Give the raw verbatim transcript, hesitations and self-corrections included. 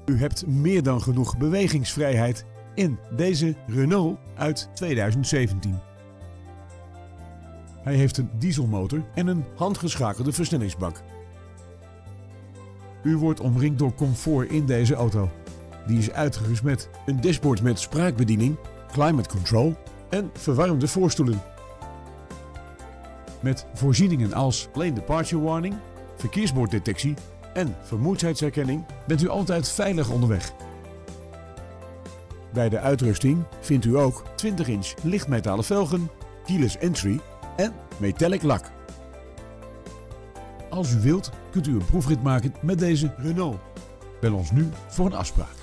U hebt meer dan genoeg bewegingsvrijheid in deze Renault uit tweeduizend zeventien. Hij heeft een dieselmotor en een handgeschakelde versnellingsbak. U wordt omringd door comfort in deze auto. Die is uitgerust met een dashboard met spraakbediening, climate control en verwarmde voorstoelen. Met voorzieningen als lane departure warning, verkeersborddetectie en vermoeidheidsherkenning bent u altijd veilig onderweg. Bij de uitrusting vindt u ook twintig inch lichtmetalen velgen, keyless entry en metallic lak. Als u wilt kunt u een proefrit maken met deze Renault. Bel ons nu voor een afspraak.